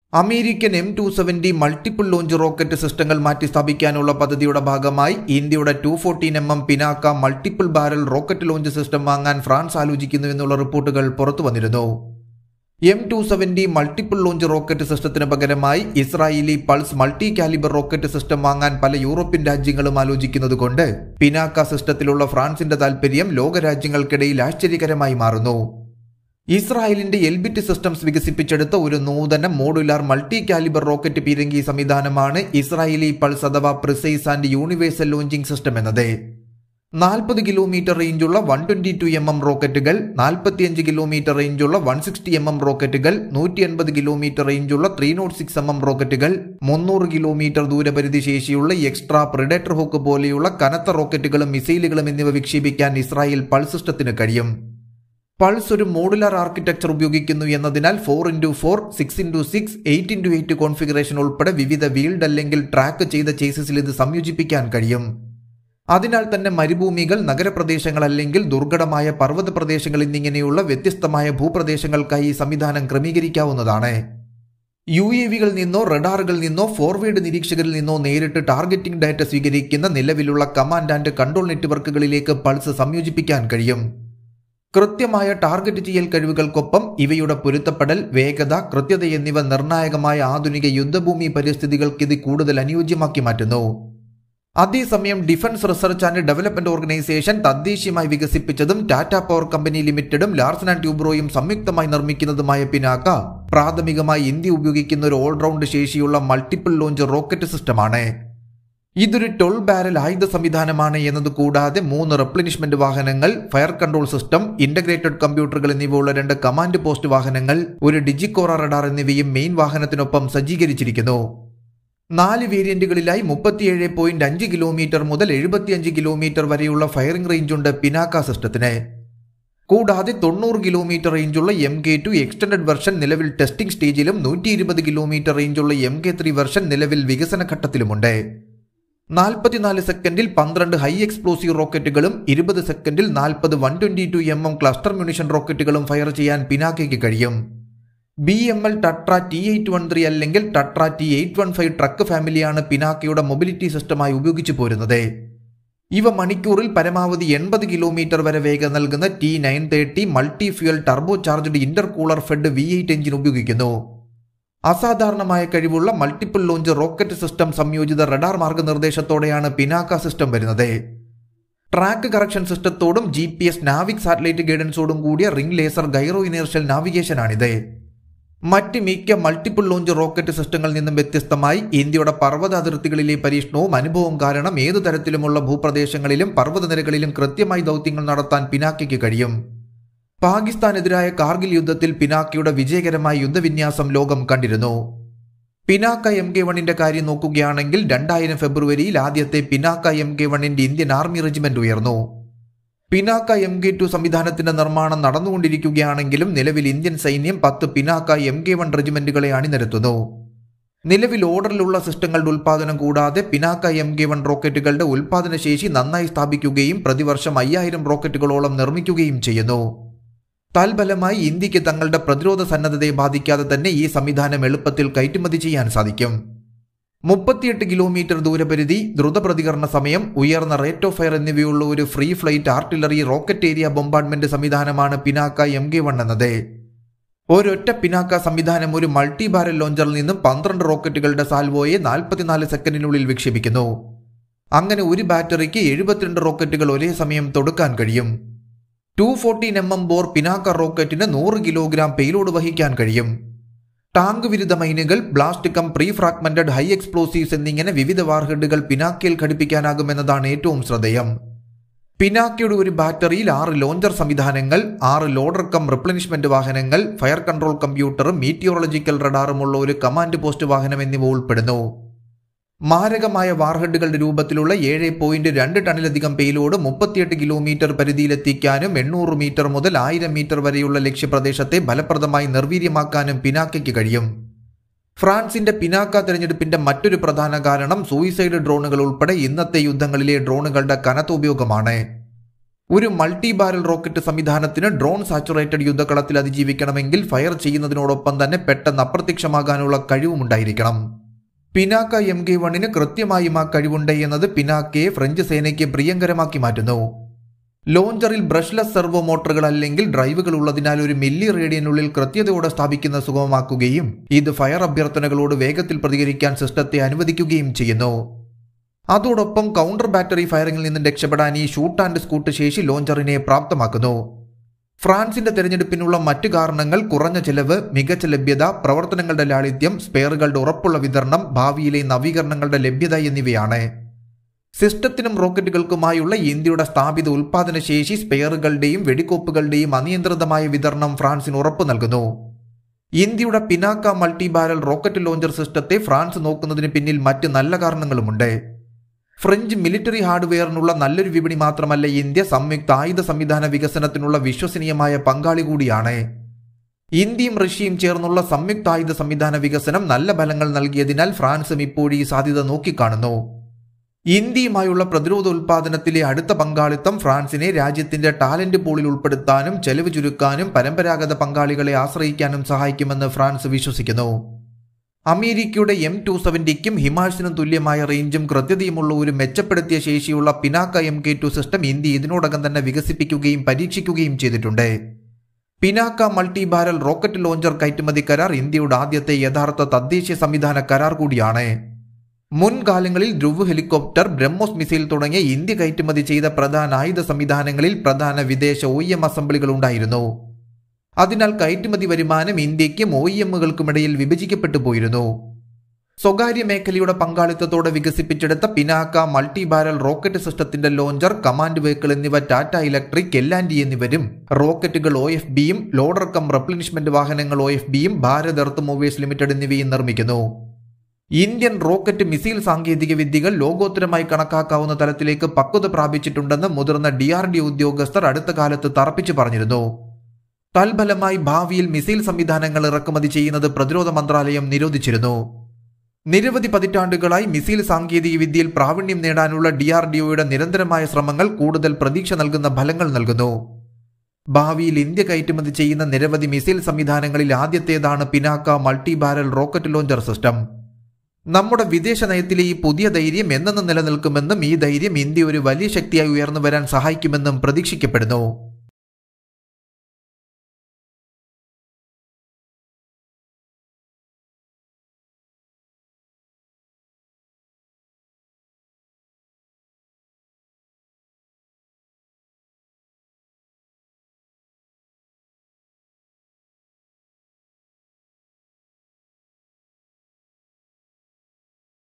American M270 multiple launch rocket സിസ്റ്റങ്ങൾ മാറ്റിസ്ഥാപിക്കാനുള്ള പദ്ധതിയുടെ ഭാഗമായി ഇന്ത്യയുടെ 214mm Pinaka multiple barrel rocket launch system വാങ്ങാൻ ഫ്രാൻസ് ആലോചിക്കുന്നുവെന്നുള്ള റിപ്പോർട്ടുകൾ പുറത്തുവന്നിരുന്നു. M270 മൾട്ടിപ്പിൾ ലോഞ്ച് റോക്കറ്റ് സിസ്റ്റത്തിന് പകരമായി Israeli PULS multi calibre rocket system വാങ്ങാൻ പല യൂറോപ്യൻ രാജ്യങ്ങളും ആലോചിക്കുന്നതുകൊണ്ട് പിനാക്ക സിസ്റ്റത്തിലുള്ള ഫ്രാൻസിന്റെ താൽപര്യം ലോകരാജ്യങ്ങൾക്കിടയിൽ ആശ്ചര്യകരമായി മാറുന്നു. ഇസ്രായേലിന്റെ എൽബിറ്റ് സിസ്റ്റംസ് വികസിപ്പിച്ചെടുത്ത ഒരു നൂതന മോഡുലാർ മൾട്ടി കാലിബർ റോക്കറ്റ് പീരങ്കി സംവിധാനമാണ് ഇസ്രായേലി പൾസ് അഥവാ precise and universal launching system എന്നത്. 40 കിലോമീറ്റർ റേഞ്ചുള്ള 122mm റോക്കറ്റുകൾ, 45 കിലോമീറ്റർ റേഞ്ചുള്ള 160mm റോക്കറ്റുകൾ, 180 കിലോമീറ്റർ റേഞ്ചുള്ള 306mm റോക്കറ്റുകൾ, 300 കിലോമീറ്റർ ദൂരപരിധി ശേഷിയുള്ള എക്സ്ട്രാ പ്രിഡേറ്റർ ഹുക്ക് പോലെയുള്ള കനത്ത റോക്കറ്റുകളും മിസൈലുകളും എന്നിവ വിക്ഷേപിക്കാൻ ഇസ്രായേൽ പൾസ് സിസ്റ്റത്തിന് കഴിയും. പൾസ് ഒരു മോഡുലാർ ആർക്കിടെക്ചർ ഉപയോഗിക്കുന്നു എന്നതിനാൽ 4x4, 6x6, 8x8 കോൺഫിഗറേഷൻ ഉൾപ്പെടെ വിവിധ വീൽഡ് അല്ലെങ്കിൽ ട്രാക്ക് ചെയ്ത ചേസിസിൽ ഇത് സംയോജിപ്പിക്കാൻ കഴിയും. അതിനാൽ തന്നെ മരുഭൂമികൾ, നഗരപ്രദേശങ്ങൾ അല്ലെങ്കിൽ ദുർഘടമായ പർവ്വത പ്രദേശങ്ങൾ എന്നിങ്ങനെയുള്ള വ്യത്യസ്തമായ ഭൂപ്രദേശങ്ങൾക്കായി ഈ സംവിധാനം ക്രമീകരിക്കാവുന്നതാണ്. UAVകളിൽ നിന്നോ റഡാറുകളിൽ നിന്നോ ഫോർവേഡ് നിരീക്ഷകരിൽ നിന്നോ നേരിട്ട് ടാർഗറ്റിംഗ് ഡാറ്റ സ്വീകരിക്കുന്ന നിലവിലുള്ള കമാൻഡ് ആൻഡ് കൺട്രോൾ നെറ്റ്വർക്കുകളിലേക്ക് പൾസ് സംയോജിപ്പിക്കാൻ കഴിയും. കൃത്യമായ ടാർഗറ്റ് ചെയ്യൽ കഴിവുകൾക്കൊപ്പം ഇവയുടെ പൊരുത്തപ്പെടൽ, വേഗത, കൃത്യത എന്നിവ നിർണായകമായ ആധുനിക യുദ്ധഭൂമി പരിസ്ഥിതികൾക്ക് ഇത് കൂടുതൽ അനുയോജ്യമാക്കി മാറ്റുന്നു. അതേസമയം defence research and development organisation തദ്ദേശീയമായി വികസിപ്പിച്ചതും ടാറ്റ പവർ കമ്പനി ലിമിറ്റഡും ലാർസൻ ആൻഡ് ട്യൂബ്രോയും സംയുക്തമായി നിർമ്മിക്കുന്നതുമായ പിനാക്ക പ്രാഥമികമായി ഇന്ത്യ ഉപയോഗിക്കുന്ന ഒരു ഓൾറൗണ്ട് ശേഷിയുള്ള മൾട്ടിപ്പിൾ ലോഞ്ച് റോക്കറ്റ് സിസ്റ്റമാണ്. ഇതൊരു 12 ബാരൽ ആയുധ സംവിധാനമാണ് എന്നതുകൂടാതെ 3 റെപ്ലിനിഷ്മെന്റ് വാഹനങ്ങൾ, ഫയർ കൺട്രോൾ സിസ്റ്റം, ഇന്റഗ്രേറ്റഡ് കമ്പ്യൂട്ടറുകൾ എന്നിവയുള്ള 2 കമാൻഡ് പോസ്റ്റ് വാഹനങ്ങൾ, ഒരു ഡിജിക്കോറ റഡാർ എന്നിവയും മെയിൻ വാഹനത്തിനൊപ്പം സജ്ജീകരിച്ചിരിക്കുന്നു. 4 വേരിയന്റുകളിലായി 37.5 കിലോമീറ്റർ മുതൽ 75 കിലോമീറ്റർ വരെയുള്ള ഫയറിംഗ് റേഞ്ചുണ്ട് പിനാക്ക സിസ്റ്റത്തിന്. കൂടാതെ 90 കിലോമീറ്റർ റേഞ്ചുള്ള MK2 എക്സ്റ്റൻഡഡ് വെർഷൻ നിലവിൽ ടെസ്റ്റിംഗ് സ്റ്റേജിലും 120 കിലോമീറ്റർ റേഞ്ചുള്ള MK3 വെർഷൻ നിലവിൽ വികസന ഘട്ടത്തിലുമുണ്ട്. 44 സെക്കൻഡിൽ 12 ഹൈ എക്സ്പ്ലോസീവ് റോക്കറ്റുകളും 20 സെക്കൻഡിൽ 40 122mm ക്ലസ്റ്റർ മ്യൂണിഷൻ റോക്കറ്റുകളും ഫയർ ചെയ്യാൻ പിനാക്കയ്ക്ക് കഴിയും. BML ടട്ര T813 അല്ലെങ്കിൽ ടട്ര T815 ട്രക്ക് ഫാമിലിയാണ് പിനാക്കയുടെ മൊബിലിറ്റി സിസ്റ്റമായി ഉപയോഗിച്ചു പോരുന്നത്. ഇവ മണിക്കൂറിൽ പരമാവധി 80 കിലോമീറ്റർ വരെ വേഗം നൽകുന്ന T930 multi fuel turbocharged intercooler fed V8 engine ഉപയോഗിക്കുന്നു. അസാധാരണമായ കഴിവുള്ള മൾട്ടിപ്പിൾ ലോഞ്ച് റോക്കറ്റ് സിസ്റ്റം സംയോജിത റഡാർ മാർഗനിർദ്ദേശത്തോടെയാണ് പിനാക്ക സിസ്റ്റം വരുന്നത്. ട്രാക്ക് കറക്ഷൻ സിസ്റ്റത്തോടും GPS നാവിക് സാറ്റലൈറ്റ് ഗൈഡൻസോടും കൂടിയ റിംഗ് ലേസർ ഗൈറോ ഇനേർഷ്യൽ നാവിഗേഷനാണിത്. മറ്റ് മിക്ക മൾട്ടിപ്പിൾ ലോഞ്ച് റോക്കറ്റ് സിസ്റ്റങ്ങളിൽ നിന്നും വ്യത്യസ്തമായി ഇന്ത്യയുടെ പർവ്വത അതിർത്തികളിലെ പരീക്ഷണവും അനുഭവവും കാരണം ഏതു തരത്തിലുമുള്ള ഭൂപ്രദേശങ്ങളിലും പർവ്വതനിരകളിലും കൃത്യമായി ദൗത്യങ്ങൾ നടത്താൻ പിനാക്കയ്ക്ക് കഴിയും. പാകിസ്ഥാനെതിരായ കാർഗിൽ യുദ്ധത്തിൽ പിനാക്കയുടെ വിജയകരമായ യുദ്ധവിന്യാസം ലോകം കണ്ടിരുന്നു. പിനാക്ക MK1ന്റെ കാര്യം നോക്കുകയാണെങ്കിൽ 2000 ഫെബ്രുവരിയിൽ ആദ്യത്തെ പിനാക്ക MK1ന്റെ ഇന്ത്യൻ ആർമി റെജിമെന്റ് ഉയർന്നു. പിനാക്ക MK2 സംവിധാനത്തിന്റെ നിർമ്മാണം നടന്നുകൊണ്ടിരിക്കുകയാണെങ്കിലും നിലവിൽ ഇന്ത്യൻ സൈന്യം 10 പിനാക്ക MK1 റെജിമെന്റുകളെ അണിനിരത്തുന്നു. നിലവിൽ ഓർഡറിലുള്ള സിസ്റ്റങ്ങളുടെ ഉൽപാദനം കൂടാതെ പിനാക്ക MK1 റോക്കറ്റുകളുടെ ഉൽപാദന ശേഷി നന്നായി സ്ഥാപിക്കുകയും പ്രതിവർഷം 5000 റോക്കറ്റുകളോളം നിർമ്മിക്കുകയും ചെയ്യുന്നു. തൽഫലമായി ഇന്ത്യക്ക് തങ്ങളുടെ പ്രതിരോധ സന്നദ്ധതയെ ബാധിക്കാതെ തന്നെ ഈ സംവിധാനം എളുപ്പത്തിൽ കയറ്റുമതി ചെയ്യാൻ സാധിക്കും. 38 കിലോമീറ്റർ ദൂരപരിധി, ദ്രുത പ്രതികരണ സമയം, ഉയർന്ന റേറ്റ് ഓഫ് ഫയർ എന്നിവയുള്ള ഒരു free flight artillery rocket area bombardment സംവിധാനമാണ് പിനാക്ക MK1 എന്നത്. ഒരൊറ്റ പിനാക്ക സംവിധാനം ഒരു മൾട്ടി ബാരൽ ലോഞ്ചറിൽ നിന്നും 12 റോക്കറ്റുകളുടെ സാൽവോയെ 44 സെക്കൻഡിനുള്ളിൽ വിക്ഷേപിക്കുന്നു. അങ്ങനെ ഒരു ബാറ്ററിക്ക് 72 റോക്കറ്റുകൾ ഒരേ സമയം തൊടുക്കാൻ കഴിയും. 214mm ബോർ പിനാക്ക റോക്കറ്റിന് 100 കിലോഗ്രാം പേലോഡ് വഹിക്കാൻ കഴിയും. ടാങ്ക് വിരുദ്ധ മൈനുകൾ, blast cum pre fragmented high explosives എന്നിങ്ങനെ വിവിധ വാർഹെഡുകൾ പിനാക്കയിൽ ഘടിപ്പിക്കാനാകുമെന്നതാണ് ഏറ്റവും ശ്രദ്ധേയം. പിനാക്കയുടെ ഒരു ബാറ്ററിയിൽ 6 ലോഞ്ചർ സംവിധാനങ്ങൾ, 6 ലോഡർ കം റിപ്ലനിഷ്മെന്റ് വാഹനങ്ങൾ, ഫയർ കൺട്രോൾ കമ്പ്യൂട്ടറും മീറ്റിയോളജിക്കൽ റഡാറുമുള്ള ഒരു കമാൻഡ് പോസ്റ്റ് വാഹനം എന്നിവ ഉൾപ്പെടുന്നു. മാരകമായ വാർഹെഡുകളുടെ രൂപത്തിലുള്ള 7.2 ടണ്ണിലധികം പേലോഡ് 38 കിലോമീറ്റർ പരിധിയിലെത്തിക്കാനും 800 മീറ്റർ മുതൽ 1000 മീറ്റർ വരെയുള്ള ലക്ഷ്യപ്രദേശത്തെ ഫലപ്രദമായി നിർവീര്യമാക്കാനും പിനാക്കയ്ക്ക് കഴിയും. ഫ്രാൻസിന്റെ പിനാക്ക തിരഞ്ഞെടുപ്പിന്റെ മറ്റൊരു പ്രധാന കാരണം സൂയിസൈഡ് ഡ്രോണുകൾ ഉൾപ്പെടെ ഇന്നത്തെ യുദ്ധങ്ങളിലെ ഡ്രോണുകളുടെ കനത്ത ഉപയോഗമാണ്. ഒരു മൾട്ടി ബാരൽ റോക്കറ്റ് സംവിധാനത്തിന് ഡ്രോൺ സാച്ചുറേറ്റഡ് യുദ്ധകളത്തിൽ അതിജീവിക്കണമെങ്കിൽ ഫയർ ചെയ്യുന്നതിനോടൊപ്പം തന്നെ പെട്ടെന്ന് അപ്രത്യക്ഷമാകാനുള്ള കഴിവുമുണ്ടായിരിക്കണം. പിനാക്ക MK-1 കൃത്യമായും ആ കഴിവുണ്ട് എന്നത് പിനാക്കയെ ഫ്രഞ്ച് സേനയ്ക്ക് പ്രിയങ്കരമാക്കി മാറ്റുന്നു. ലോഞ്ചറിൽ ബ്രഷ്ലെസ് സെർവോ മോട്ടറുകൾ അല്ലെങ്കിൽ ഡ്രൈവുകൾ ഉള്ളതിനാൽ ഒരു മില്ലി റേഡിയനുള്ളിൽ കൃത്യതയോടെ സ്ഥാപിക്കുന്ന സുഗമമാക്കുകയും ഇത് ഫയർ അഭ്യർത്ഥനകളോട് വേഗത്തിൽ പ്രതികരിക്കാൻ സിസ്റ്റത്തെ അനുവദിക്കുകയും ചെയ്യുന്നു. അതോടൊപ്പം കൗണ്ടർ ബാറ്ററി ഫയറിംഗിൽ നിന്നും രക്ഷപ്പെടാൻ ഈ ഷൂട്ട് ആൻഡ് സ്കൂട്ട് ശേഷി ലോഞ്ചറിനെ പ്രാപ്തമാക്കുന്നു. ഫ്രാൻസിന്റെ തെരഞ്ഞെടുപ്പിനുള്ള മറ്റു കാരണങ്ങൾ കുറഞ്ഞ ചെലവ്, മികച്ച ലഭ്യത, പ്രവർത്തനങ്ങളുടെ ലാളിത്യം, സ്പെയറുകളുടെ ഉറപ്പുള്ള വിതരണം, ഭാവിയിലെ നവീകരണങ്ങളുടെ ലഭ്യത എന്നിവയാണ്. സിസ്റ്റത്തിനും റോക്കറ്റുകൾക്കുമായുള്ള ഇന്ത്യയുടെ സ്ഥാപിത ഉൽപാദനശേഷി, സ്പെയറുകളുടെയും വെടിക്കോപ്പുകളുടെയും അനിയന്ത്രിതമായ വിതരണം ഫ്രാൻസിന് ഉറപ്പു നൽകുന്നു. ഇന്ത്യയുടെ Pinaka multi barrel rocket launcher സിസ്റ്റത്തെ ഫ്രാൻസ് നോക്കുന്നതിന് പിന്നിൽ മറ്റ് നല്ല കാരണങ്ങളുമുണ്ട്. ഫ്രഞ്ച് മിലിറ്ററി ഹാർഡ്വെയറിനുള്ള നല്ലൊരു വിപണി മാത്രമല്ല, ഇന്ത്യ സംയുക്ത ആയുധ സംവിധാന വികസനത്തിനുള്ള വിശ്വസനീയമായ പങ്കാളി കൂടിയാണ്. ഇന്ത്യയും റഷ്യയും ചേർന്നുള്ള സംയുക്ത ആയുധ സംവിധാന വികസനം നല്ല ഫലങ്ങൾ നൽകിയതിനാൽ ഫ്രാൻസും ഇപ്പോഴും ഈ സാധ്യത നോക്കിക്കാണുന്നു. ഇന്ത്യയുമായുള്ള പ്രതിരോധ ഉൽപാദനത്തിലെ അടുത്ത പങ്കാളിത്തം ഫ്രാൻസിനെ രാജ്യത്തിന്റെ ടാലന്റ് പൂളിൽ ഉൾപ്പെടുത്താനും ചെലവ് ചുരുക്കാനും പരമ്പരാഗത പങ്കാളികളെ ആശ്രയിക്കാനും സഹായിക്കുമെന്ന് ഫ്രാൻസ് വിശ്വസിക്കുന്നു. അമേരിക്കയുടെ M270ക്കും ഹിമാഴ്സിനും തുല്യമായ റേഞ്ചും കൃത്യതയുമുള്ള ഒരു മെച്ചപ്പെടുത്തിയ ശേഷിയുള്ള പിനാക്ക MK2 സിസ്റ്റം ഇന്ത്യ ഇതിനോടകം തന്നെ വികസിപ്പിക്കുകയും പരീക്ഷിക്കുകയും ചെയ്തിട്ടുണ്ട്. Pinaka multi barrel rocket launcher കയറ്റുമതി കരാർ ഇന്ത്യയുടെ ആദ്യത്തെ യഥാർത്ഥ തദ്ദേശീയ സംവിധാന കരാർ കൂടിയാണ്. മുൻകാലങ്ങളിൽ ധ്രുവ് ഹെലികോപ്റ്റർ, ബ്രഹ്മോസ് മിസൈൽ തുടങ്ങിയ ഇന്ത്യ കയറ്റുമതി ചെയ്ത പ്രധാന ആയുധ സംവിധാനങ്ങളിൽ പ്രധാന വിദേശ OEM അസംബ്ലികൾ ഉണ്ടായിരുന്നു. അതിനാൽ കയറ്റുമതി വരുമാനം ഇന്ത്യയ്ക്കും OEMകൾക്കുമിടയിൽ വിഭജിക്കപ്പെട്ടു പോയിരുന്നു. സ്വകാര്യ മേഖലയുടെ പങ്കാളിത്തത്തോടെ വികസിപ്പിച്ചെടുത്ത പിനാക്ക മൾട്ടി ബാരൽ റോക്കറ്റ് സിസ്റ്റത്തിന്റെ ലോഞ്ചർ, കമാൻഡ് വെഹിക്കിൾ എന്നിവ ടാറ്റ ഇലക്ട്രിക്, L&T എന്നിവരും, റോക്കറ്റുകൾ OFBയും, ലോഡർ കം റെപ്ലനിഷ്മെന്റ് വാഹനങ്ങൾ OFBയും, ഭാരത് എർത്ത് മൂവേഴ്സ് ലിമിറ്റഡ് എന്നിവയും നിർമ്മിക്കുന്നു. ഇന്ത്യൻ റോക്കറ്റ് മിസൈൽ സാങ്കേതിക വിദ്യകൾ ലോകോത്തരമായി കണക്കാക്കാവുന്ന തലത്തിലേക്ക് പക്വത പ്രാപിച്ചിട്ടുണ്ടെന്ന് മുതിർന്ന DRDO ഉദ്യോഗസ്ഥർ അടുത്ത കാലത്ത് തറപ്പിച്ചു പറഞ്ഞിരുന്നു. തൽഫലമായി ഭാവിയിൽ മിസൈൽ സംവിധാനങ്ങൾ ഇറക്കുമതി ചെയ്യുന്നത് പ്രതിരോധ മന്ത്രാലയം നിരോധിച്ചിരുന്നു. നിരവധി പതിറ്റാണ്ടുകളായി മിസൈൽ സാങ്കേതിക വിദ്യയിൽ പ്രാവീണ്യം നേടാനുള്ള DRDOയുടെ നിരന്തരമായ ശ്രമങ്ങൾ കൂടുതൽ പ്രതീക്ഷ നൽകുന്ന ഫലങ്ങൾ നൽകുന്നു. ഭാവിയിൽ ഇന്ത്യ കയറ്റുമതി ചെയ്യുന്ന നിരവധി മിസൈൽ സംവിധാനങ്ങളിൽ ആദ്യത്തേതാണ് Pinaka multi barrel rocket launcher system. നമ്മുടെ വിദേശ നയത്തിലെ ഈ പുതിയ ധൈര്യം എന്നെന്നും നിലനിൽക്കുമെന്നും ഈ ധൈര്യം ഇന്ത്യ ഒരു വലിയ ശക്തിയായി ഉയർന്നു വരാൻ സഹായിക്കുമെന്നും പ്രതീക്ഷിക്കപ്പെടുന്നു.